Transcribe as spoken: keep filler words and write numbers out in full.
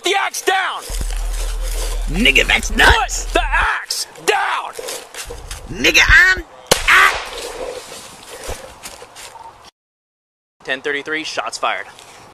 Put the axe down! Nigga, that's nuts! Put the axe down! Nigga, I'm... Ah! ten thirty-three, shots fired.